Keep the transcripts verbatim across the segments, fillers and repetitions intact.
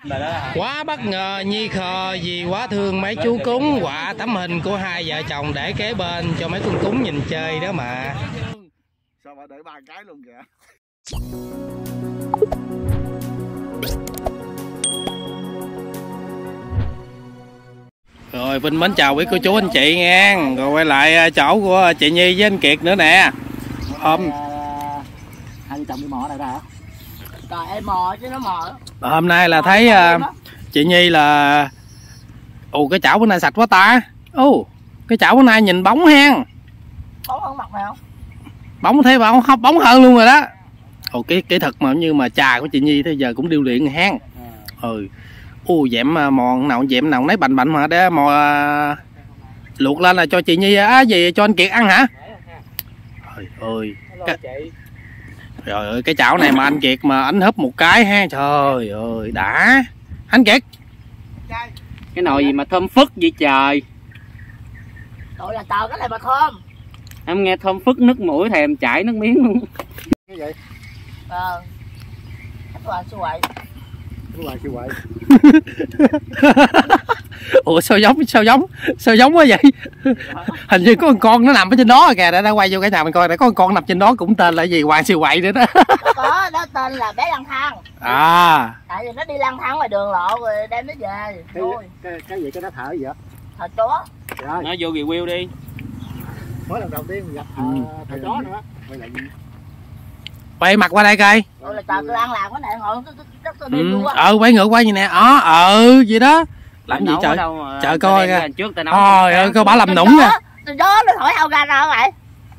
Quá bất ngờ Nhi khờ vì quá thương mấy chú cúng, quạ tấm hình của hai vợ chồng để kế bên cho mấy con cúng nhìn chơi đó mà. Sao mà để ba cái luôn kìa. Rồi Vinh mến chào quý cô chú anh chị nha. Rồi quay lại chỗ của chị Nhi với anh Kiệt nữa nè. Hôm hai vợ chồng đi mò này đã hả? Trời em mò chứ nó mò. Hôm nay là thấy uh, chị Nhi là ồ cái chảo bữa nay sạch quá ta. Ồ cái chảo bữa nay nhìn bóng hen. Bóng hơn mặt nào? Bóng thế bóng không bóng hơn luôn rồi đó. Ồ cái kỹ thuật mà như mà trà của chị Nhi tới giờ cũng điêu luyện hen. Ừ. Ồ dẹm mò nào dẹm nào nấy bành bành mà để mò uh, luộc lên là cho chị Nhi á à, gì cho anh Kiệt ăn hả? Trời ơi. Cái... Trời ơi cái chảo này mà anh Kiệt mà anh húp một cái ha, trời ơi đã. Anh Kiệt cái nồi gì mà thơm phức vậy trời. Trời là tờ cái này mà thơm. Em nghe thơm phức nước mũi thèm chảy nước miếng luôn. Cái vậy? Ờ. Khách quà siêu quậy. Cái quà siêu quậy. Ủa sao giống sao giống sao giống quá vậy? Hình như có con con nó nằm ở trên đó rồi kìa, để nó quay vô cái nhà mình coi, để có con con nằm trên đó cũng tên là gì, Hoàng Siêu Quậy nữa đó. Có, đó tên là bé lang thang. À. Tại vì nó đi lang thang ngoài đường lộ rồi đem nó về. Cái, cái, cái gì cái nó thở gì vậy? Thờ chó. Rồi. Nó vô review đi. Mới lần đầu tiên mình gặp thờ, thờ chó nữa. Quay lại gì? Quay mặt qua đây coi. Ôi là trời tôi đang làm cái này ngồi rất tôi đi Ừ, luôn á. ờ quay ngược qua như nè. Ờ ừ vậy đó. Làm gì trời? Trời coi kìa. Trời ơi coi bả làm nũng nè. Từ đó nó thổi hao ra ra vậy.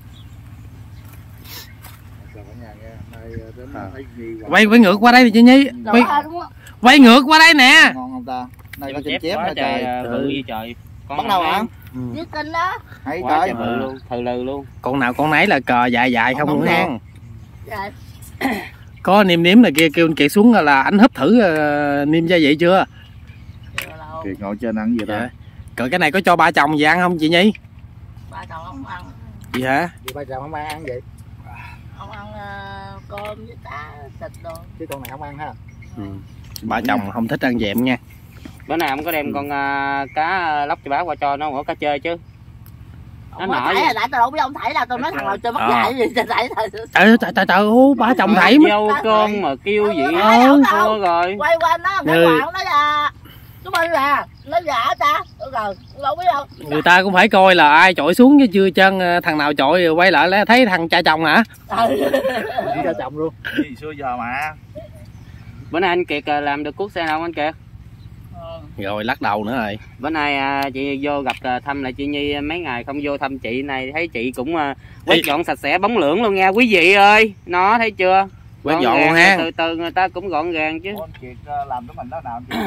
Quay quay ngược qua đây thì chị Nhi. Quay, quay ngược qua đây nè. Ngon không ta? Đây có chép chép đó trời. Bự như trời. Bắt đầu hả? Với kinh đó. Hay Quá trời. trời bự luôn, thừ lừ luôn. Con nào con nấy là cờ dài dài không luôn ha. Dạ. Có niêm nếm này kia kêu anh Kiệt xuống là anh húp thử uh, niêm gia vị chưa? Kiệt ngồi trên ăn gì ta? Cỡ cái này có cho ba chồng gì ăn không chị Nhi? Ba chồng không ăn. Gì hả? Gì ba chồng không ăn ăn gì? Không ăn uh, cơm với cá thịt đồ. Chứ con này không ăn ha. Ừ. Ba chồng không thích ăn dẹm nha. Bữa nào không có đem con uh, cá lóc cho bá qua cho nó ngồi cá chơi chứ. Nó nổi là tại tao đâu biết ông thảy là tôi nói thằng nào chơi mất dạy gì trời thảy. Trời trời trời trời ba chồng thảy dâu con mà kêu gì thua rồi. Quay qua nó cái quạng nó là chúng mình là nó giả ta rồi đâu biết đâu. Người ta cũng phải coi là ai chọi xuống chứ chưa chân thằng nào chọi quay lại thấy thằng cha chồng hả? Cha chồng luôn. Gì xưa giờ mà. Bữa nay anh Kiệt làm được cuốc xe nào không anh Kiệt? Rồi lắc đầu nữa rồi. Bữa nay à, chị vô gặp à, thăm lại chị Nhi mấy ngày không vô thăm chị này, thấy chị cũng à, quét Ê. dọn sạch sẽ bóng lưỡng luôn nha quý vị ơi. Nó thấy chưa? Quét dọn luôn ha. Từ từ người ta cũng gọn gàng chứ. Anh Kiệt làm tấm hình đó nào chị?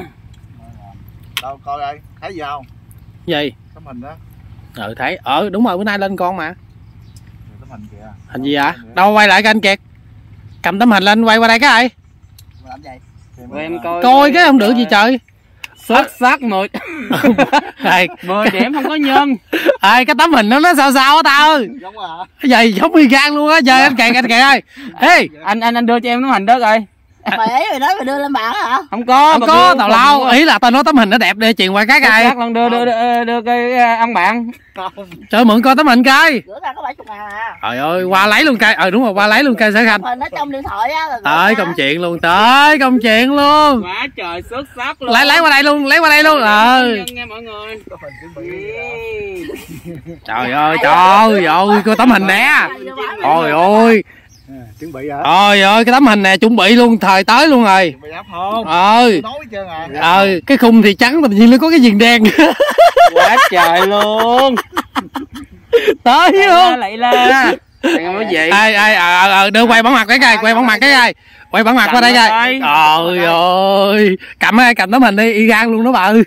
Đâu coi đây, thấy gì không? Gì? Tấm hình đó. Ừ thấy. Ờ đúng rồi bữa nay lên con mà. Tấm hình kìa. Hình gì ạ? Đâu quay lại cái anh Kiệt. Cầm tấm hình lên quay qua đây cái ai? Làm gì? Em coi. Coi cái không được gì trời. Xuất sắc mười mười điểm không có nhân. Ê cái tấm hình nó nó sao sao á ta ơi. Giống à. Cái gì giống y gan luôn á. Trời anh Kiệt anh Kiệt ơi. Ê anh anh anh đưa cho em tấm hình đó coi. Mày ấy mày nói mày đưa lên bảng hả? Không có. Không có tào lao. Ý là tao nói tấm hình nó đẹp để truyền qua cái coi. Lần đưa đưa đưa đưa cái ăn bạn. Trời mượn coi tấm hình coi. Rửa ra có bảy mươi ngàn à. Trời ơi qua lấy luôn cây. Ờ đúng rồi qua lấy luôn cây Sở Khanh. Hình nó trong điện thoại á. Tới công chuyện luôn tới công chuyện luôn. Quá trời xuất sắc luôn. Lấy lấy qua đây luôn lấy qua đây luôn. Ờ. Nghe mọi người. Trời ơi trời ơi coi tấm hình nè. Trời ơi. Chuẩn bị hả? Trời ơi cái tấm hình nè chuẩn bị luôn thời tới luôn rồi. Chuẩn bị áp không? Ờ. Nói chưa à? Ờ cái khung thì trắng tự nhiên nó có cái viền đen. Quá trời luôn. Tới luôn. Lại la. Cái gì? Ai ai ờ ờ đưa quay bản mặt cái coi, quay bản mặt cái coi. Quay bản mặt qua đây coi. Trời ơi. Cầm ai cầm tấm hình đi y gan luôn đó bà ơi.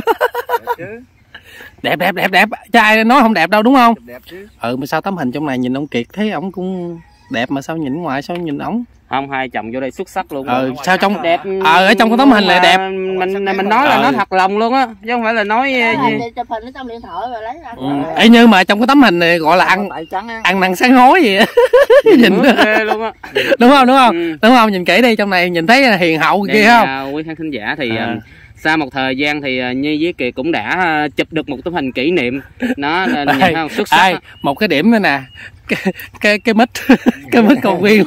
Đẹp đẹp đẹp đẹp. Chứ ai nói không đẹp đâu đúng không? Đẹp chứ. Ừ mà sao tấm hình trong này nhìn ông Kiệt thấy ổng cũng đẹp mà sao nhìn ngoài sao nhìn ổng? Không, hai chồng vô đây xuất sắc luôn. Ờ sao trong đẹp. Ờ ở trong cái tấm hình này đẹp. Mình mình nói là ờ. nó thật lòng luôn á, chứ không phải là nói gì. Chụp hình ở trong điện thoại rồi lấy ra. Ừ. Ê, nhưng mà trong cái tấm hình này gọi là ăn ăn nặng sáng hối gì á. Nhìn ghê luôn á. Đúng không, đúng không? Ừ. Đúng không? Nhìn kỹ đi, trong này nhìn thấy hiền hậu kia không? Quý khán thính giả thì à. sau một thời gian thì Nhi với Kiệt cũng đã chụp được một tấm hình kỷ niệm. Nó nhìn thấy không? Xuất sắc. Ê, một cái điểm nữa nè. Cái cái cái mic cái mic còn nguyên.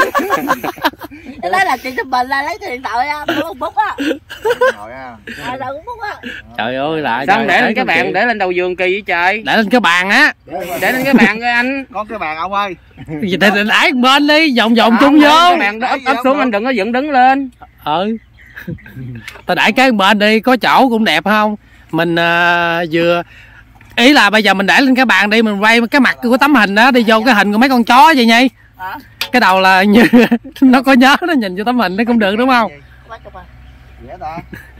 Cái đó là chị chụp hình là lấy điện thoại ra, một bút á. Rồi á. À rồi cũng bút á. Trời ơi lại. Xong để lên cái bàn, để lên đầu giường kỳ vậy trời. Để lên cái bàn á. Để lên cái bàn coi anh. Có cái bàn ông ơi. Gì để định ái bên đi, vòng vòng chung vô. Cái bàn đó ấp ấp xuống anh đừng có dựng đứng lên. Ừ. Tao đãi cái bên đi, có chỗ cũng đẹp không? Mình uh, vừa ý là bây giờ mình để lên cái bàn đi, mình quay cái mặt của tấm hình đó đi vô cái hình của mấy con chó vậy Nhi. Hả? Cái đầu là như nó có nhớ, nó nhìn vô tấm hình nó cũng được đúng không? Quá chụp à. Dễ ta.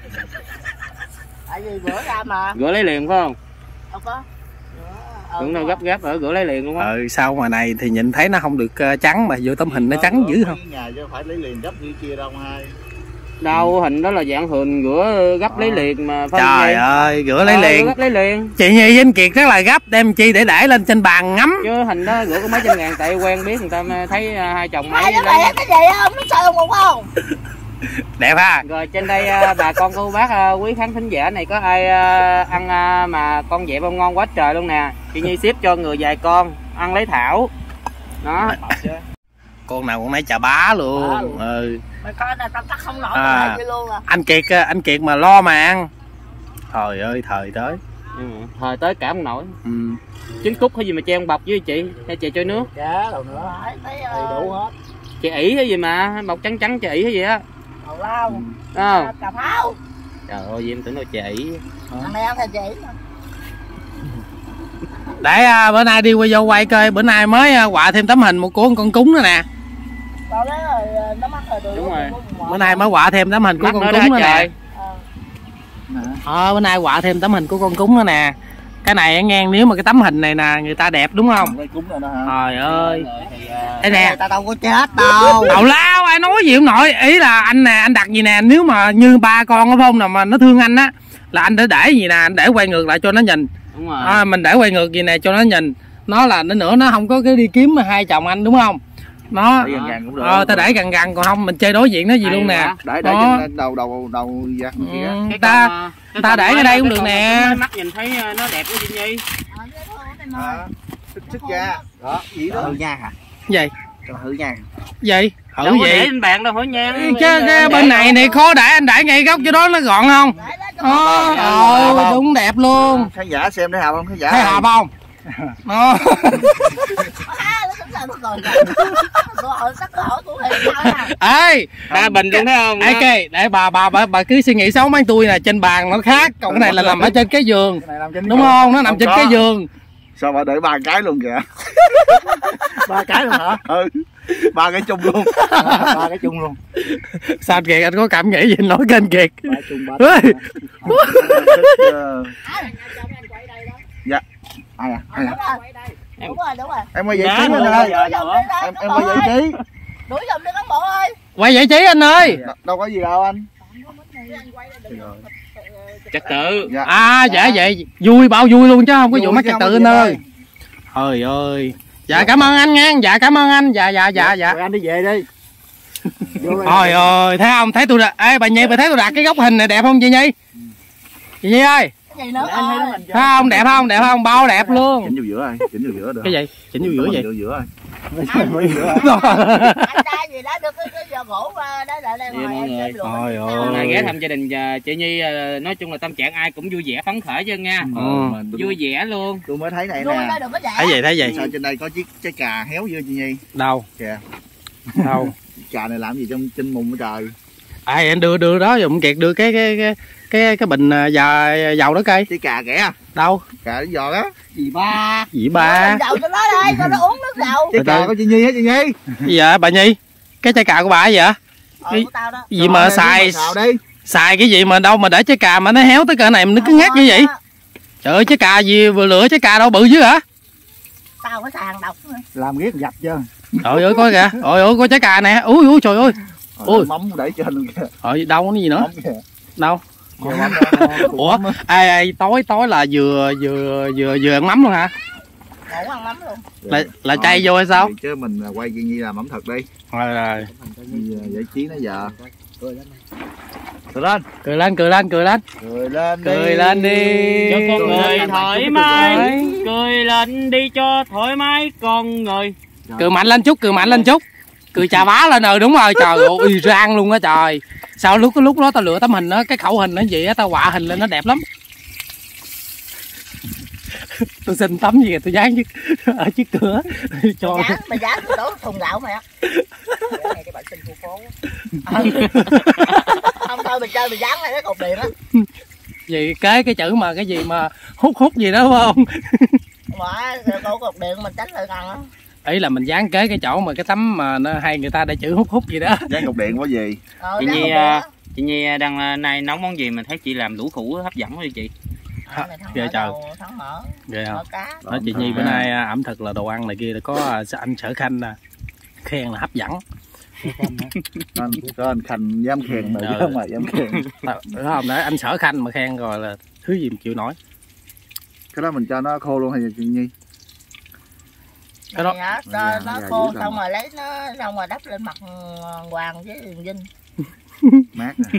Tại vì rửa ra mà. Rửa lấy liền phải không? Không có. Cũng đâu gấp gáp ở rửa lấy liền luôn á. Ừ sao ngoài này thì nhìn thấy nó không được uh, trắng mà vô tấm hình nó trắng dữ không? Nhà chứ phải lấy liền gấp như kia đâu hai. Đâu hình đó là dạng thường rửa gấp lấy liền mà. Trời ơi rửa lấy liền. Gấp lấy liền. Chị Nhi với anh Kiệt rất là gấp, đem chi để để lên trên bàn ngắm. Chứ hình đó rửa có mấy trăm ngàn tại quen biết người ta thấy hai chồng mấy. Ai nó mày cái gì không? Nó sợ không không? Đẹp ha. Rồi trên đây bà con cô bác quý khán thính giả này có ai ăn mà con dẹp không ngon quá trời luôn nè. Chị Nhi ship cho người vài con ăn lấy thảo. Đó. Con nào con nấy chà bá luôn. À, ừ. Mày coi nè tao cắt không nổi À. gì luôn à. Anh Kiệt anh Kiệt mà lo mà ăn. Trời ơi thời tới. Ừ, thời tới cả không nổi. Ừ. Trứng cút hay gì mà treo bọc với chị hay chị trôi nước. Dạ đâu nữa. Thấy Đầy đủ hết. Chị ỉ hay gì mà bọc trắng trắng chị ỉ hay gì á. Hầu lao. Không? Cà pháo. Trời ơi em tưởng đâu chị ỉ. Thằng này ăn thằng chị mà. Để à, bữa nay đi qua vô quay coi, bữa nay mới à, họa thêm tấm hình một của con cúng nữa nè. Tao lấy rồi nó mắc rồi. Đúng rồi. Bữa nay mới họa thêm tấm hình của Mắc con nữa cúng nữa đó, nè. trời. Ờ bữa nay họa thêm tấm hình của con cúng nữa nè. Cái này nghe nếu mà cái tấm hình này nè người ta đẹp đúng không? Cái cúng rồi đó hả? Trời ơi. Thì, Đây nè. Tao đâu có chết đâu. Tào lao ai nói gì không nội, ý là anh nè anh đặt gì nè, nếu mà như ba con ở phong nào mà nó thương anh á là anh để để gì nè, anh để quay ngược lại cho nó nhìn. Đúng rồi. À, mình để quay ngược gì nè cho nó nhìn, nó là nó nữa nó không có cái đi kiếm hai chồng anh đúng không? Nó để gần gần cũng được. ờ ta để gần gần còn không mình chơi đối diện nó gì Hay luôn nè. quá. Để để Đó. trên đầu đầu đầu gì vậy? Ừ, Cái ta con, cái ta con để mới ở đó, đây cũng cái được con nè. mới mắt nhìn thấy nó đẹp quá chị Nhi. À, xích xích ra. Đó, gì đó. Hư nha hả? Gì? Cho hư nha. Gì? Đâu Ở có để gì? lên bàn đâu hỏi nha. Chứ cái bên này này khó để anh để ngay góc cho đó nó gọn không? Ờ, ờ đúng đẹp luôn. Khán giả xem thấy hợp không? Khán giả. Thấy hợp không? Nó ê Ta bình luôn thấy không? ê kì để bà bà bà bà cứ suy nghĩ xấu mấy tôi nè, trên bàn nó khác, còn cái này là nằm ở trên cái giường đúng không? Nó nằm trên cái giường. Sao mà để ba cái luôn kìa? Ba cái luôn hả? Ừ. Ba cái chung luôn. Ba cái chung luôn. Sao anh Kiệt anh có cảm nghĩ gì nói cái anh Kiệt? Ba chung ba. Ê, Dạ. Ai à? Ai à? Đúng rồi, đúng rồi. Em quay vị trí Dạ, anh đúng ơi. rồi. Em em quay vị trí. Đuổi giùm đi cán bộ ơi. quay giải trí anh ơi. Đâu- Đâu có gì đâu anh. Trật tự. Dạ. À dạ vậy vui bao vui luôn chứ không có Vui vụ mắc chứ trật không tự có anh gì ơi. Trời ơi. Dạ cảm ơn anh nha. Dạ cảm ơn anh. Dạ dạ dạ dạ. Rồi anh đi về đi. Trời ơi thấy không, thấy tôi đặt ê bà Nhi bà thấy tôi đặt cái góc hình này đẹp không chị Nhi? Chị Nhi ơi Cái gì nữa ơi. thấy không, đẹp không, đẹp không, bao đẹp luôn. Chỉnh vô giữa rồi, chỉnh vô giữa được. Cái gì chỉnh vô giữa vậy? Giữa giữa rồi. Anh trai gì đó được cái cái giờ gỗ mà đó lại đây Dạ, ngồi mọi em người. xem luôn. Trời Hôm nay ơi. ghé thăm gia đình và chị Nhi, ờ, nói chung là tâm trạng ai cũng vui vẻ phấn khởi chứ nha. Ừ. Vui vẻ luôn. Tôi mới thấy này Vui nè. thôi đừng có giả. Thấy gì thấy gì? Sao trên đây có chiếc trái cà héo chưa chị Nhi? Đâu Kìa. đâu. Cà này làm gì trong trên mùng ở trời? Ai anh đưa đưa đó giùm Kiệt đưa cái cái cái cái cái bình dầu dầu đó cây. Trái cà kìa. Đâu? Cà nó giò đó. Gì ba. Gì ba? Dầu cho nó đây, cho nó uống nước dầu. Trái cà của chị Nhi hết chị Nhi. Gì vậy bà Nhi? Cái chai cà của bà vậy? Ờ, của tao đó. Gì mà Rồi, xài xào đi. xài cái gì mà đâu mà để trái cà mà nó héo tới cỡ này mà nó cứ ngắt như vậy? Trời ơi trái cà gì vừa lựa trái cà đâu bự dữ hả? Tao có sàn độc nữa. Làm riết dập chưa? Trời ơi có kìa, ôi ôi có trái cà nè, ui ui trời ơi, ui Mắm để trên luôn kìa. ở đâu có gì nữa, Kìa. đâu, Kìa, mắm đó. ủa, ai, ai tối tối là vừa vừa vừa vừa ăn mắm luôn hả? Ngủ ăn mắm luôn. Là là chay vô hay sao? Chứ mình quay Kiên Nhi làm ẩm thực đi. Rồi rồi, Giải trí nó giờ. Cười lên. cười lên cười lên cười lên, Cười lên đi. cười lên đi. Cho con Cười người lên, thoải cười mái, lên. cười lên đi cho thoải mái con người. Cười mạnh lên chút, cười mạnh lên chút, cười chà bá lên. Ờ đúng rồi, trời ơi rang luôn á trời. Sao lúc cái lúc đó tao lựa tấm hình đó, cái khẩu hình nó gì á, tao họa hình lên nó đẹp lắm. Tôi xin tấm gì tôi dán trước ở trước cửa cho Mày dán, mày dán cái đổ thùng gạo mày á. Cái bạn xin khu phố. Không thôi mày chơi mày dán lại cái cột điện á. gì kế cái chữ mà cái gì mà hút hút gì đó phải không? Mà cổ cột điện mình tránh lại gần á. Ý là mình dán kế cái chỗ mà cái tấm mà nó hay người ta để chữ hút hút gì đó. Dán cục điện có gì? Ờ, Chị dán Nhi cột điện á. chị Nhi đang nay nấu món gì mình thấy chị làm đủ củ hấp dẫn đi chị. À, mày thắng Ghê mở trời. đầu, thắng mở, Ghê không? mở cá. Nói chị Nhi bữa nay à, ẩm thực là đồ ăn này kia có anh Sở Khanh nè, khen là hấp dẫn. Anh có anh Khanh dám khen mà Ừ. chứ không mà dám khen. Đúng không? Đấy anh Sở Khanh mà khen rồi là thứ gì mà chịu nổi. Cái đó mình cho nó khô luôn hay gì chị Nhi? Cái đó- Này hả? Dạ, Cho nó dạ, khô dữ xong lắm. rồi lấy nó xong rồi đắp lên mặt hoàng với đường dinh. Mát nè.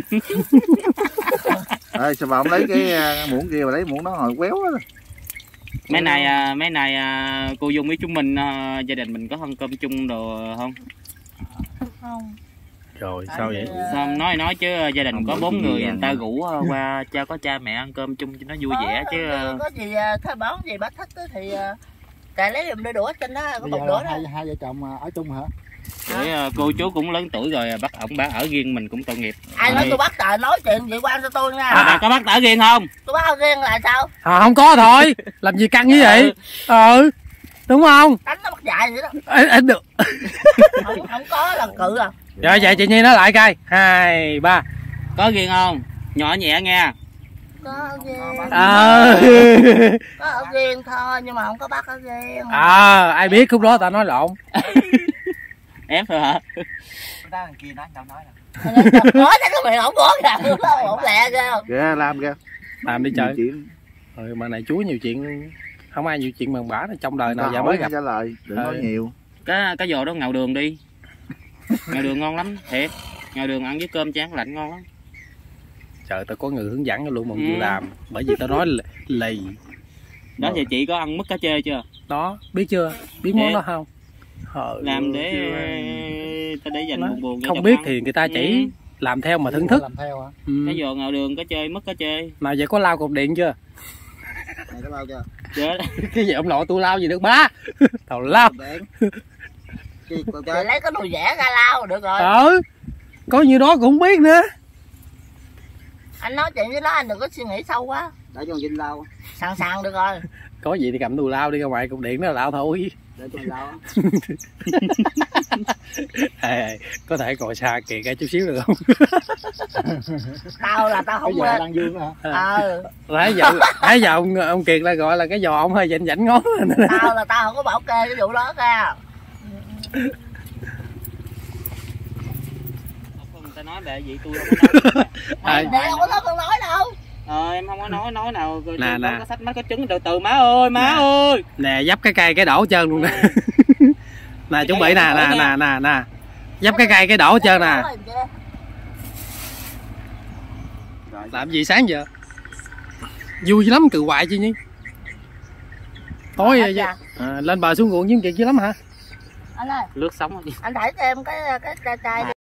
Ê, sao bà không lấy cái uh, muỗng kia mà lấy muỗng đó hồi quéo á. Mấy này à, mấy này à, cô Dung với chúng mình à, gia đình mình có ăn cơm chung đồ không? Không. Rồi sao vậy? Sao nói nói chứ gia đình Không có có bốn gì người vậy người ta nè. rủ à, qua cha có cha mẹ ăn cơm chung cho nó vui vẻ chứ. Có, có gì à, thay bón gì bác thích á thì à, cài lấy giùm đôi đũa trên đó có Bây bọc giờ đũa là đó. hai, hai vợ chồng ở chung hả? Để à, cô chú cũng lớn tuổi rồi à, bắt ổng bác ở riêng mình cũng tội nghiệp. Ai nói Thì- tôi bắt trời nói chuyện vậy quan cho tôi nha. À, có bác ở riêng không? Tôi bắt ở riêng là sao? À, không có thôi, làm gì căng như vậy? Ừ, đúng không? Đánh nó bắt dạy vậy đó. Ê, ê, được. Không, không có là cự à. Rồi vậy chị Nhi nói lại coi, hai ba. Có riêng không? Nhỏ nhẹ nha. Có ở riêng. Ờ. Có ở riêng thôi nhưng mà không có bắt ở riêng. À, ai biết khúc đó tao nói lộn. Ép thôi hả? Nói cho cái miệng không có kìa. Không lẹ ghê không? Kìa làm kìa. Làm đi chơi. Chuyện. Ừ, mà này Chúa nhiều chuyện, không ai nhiều chuyện bằng bả trong đời nào Tao giờ hỏi mới nó gặp. trả lời, đừng Ừ. nói nhiều. Cái cái giò đó ngầu đường đi. Ngầu đường ngon lắm, thiệt. Ngầu đường ăn với cơm tráng lạnh ngon lắm. Trời, tao có người hướng dẫn cho luôn mà không Ừ. chịu làm, bởi vì tao nói lì- lì. Đó thì chị có ăn mứt cá chê chưa? Đó, biết chưa? Biết món Để- đó không? Trời Làm để ơi, ta để dành Nó- buồn buồn cho không chồng biết ăn. thì người ta chỉ Ừ. làm theo mà thưởng thức. Làm theo hả? Ừ. Cái giò ngầu đường cá chê, mứt cá chê. Nào vậy có lao cột điện chưa? Này có bao chưa? Chết. Cái gì ông nội tôi lao gì được bá? Tao lao. Thì lấy cái nồi vẽ ra lao được rồi. Ừ, có nhiêu đó cũng không biết nữa. Anh nói chuyện với nó anh đừng có suy nghĩ sâu quá. Để cho Vinh lao. Sẵn sàng được rồi. Có gì thì cầm tôi lao đi ra ngoài cột điện nó là lao thôi. Để cho mình lao. Ê, ê, có thể ngồi xa kìa cái chút xíu được không? Tao là tao Cái không giờ quên. đang dương hả? Ờ, Nãy giờ nãy giờ ông, ông Kiệt là gọi là cái giò ông hơi dạnh dảnh ngón. tao là tao không có bảo kê cái vụ đó ra. Người ta nói bệ vậy tôi không có nói. Mày À, để không có nói không nói đâu. Ờ em không có nói nói nào rồi Nè, tôi nè. có sách mấy cái trứng từ từ má ơi má ơi. Nè, dấp cái cây cái đổ hết trơn luôn nè. Nè chuẩn bị nè nè nè nè nè. Dấp cái cây cái đổ hết trơn nè. Làm gì sáng giờ? Vui lắm cừ hoài chứ nhỉ? Tối Ờ, vậy, dạ. à, lên bờ xuống ruộng với chuyện chứ lắm hả? Anh ơi, Lướt sóng rồi. anh thảy cho em cái cái chai chai đi.